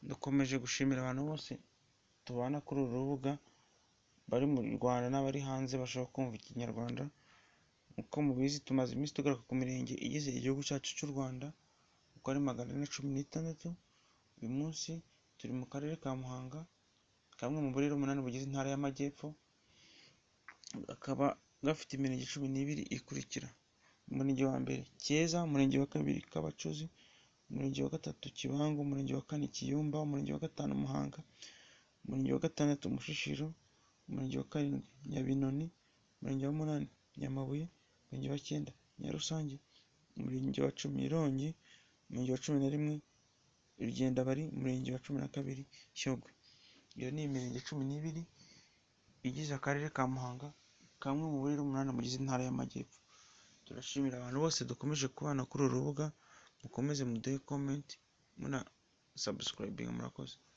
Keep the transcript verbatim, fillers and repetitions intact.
Dukomeje gushimira abantu bose tubana kuri uru rubuga, bari mu Rwanda n'abari hanze bashobora kumva ikinyarwanda. Uko mubizi tumaze iminsi tugaruka ku mirenge igize igihugu cyacu cy'u Rwanda uko ari magana ane cumi n'itandatu. Uyu munsi turi mu karere ka Muhanga, kamwe mu burere umunani bugize intara y'Amajyepfo, kakaba gafite imirenge cumi n'ibiri ikurikira: umurenge wa mbere Cyeza, umurenge wa kabiri Kabacuzi, umurenge wa gatatu Kibangu, umurenge wa kane Kiyumba, umurenge wa gatanu Muhanga, umurenge wa gatandatu Mushishiro, umurenge wa karindwi Nyabinoni, umurenge wa munani Nyamabuye, umurenge wa cyenda Nyarusange, umurenge wa cumi Rongi, umurenge wa cumi na rimwe Rugendabari, umurenge wa cumi na kabiri Shyogwe. Iyo ni imirenge cumi n'ibiri igize akarere ka Muhanga, kamwe mu burere umunani bugize intara y'Amajyepfo. Turashimira abantu bose dukomeje kubana kuri uru rubuga, mukomeze muduhe comment muna subscribing, murakoze.